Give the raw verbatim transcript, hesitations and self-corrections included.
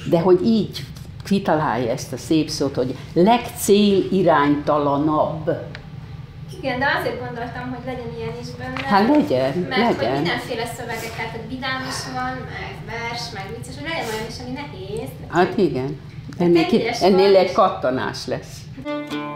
fontos. De hogy így kitalálja ezt a szép szót, hogy legcéliránytalanabb. Igen, de azért gondoltam, hogy legyen ilyen is benne. Hát legyen, mert legyen. hogy mindenféle szövegeket, hogy vidám is van, meg vers, meg vicces, hogy legyen olyan is, ami nehéz. Hát igen, ennél, ennél egy kattanás lesz.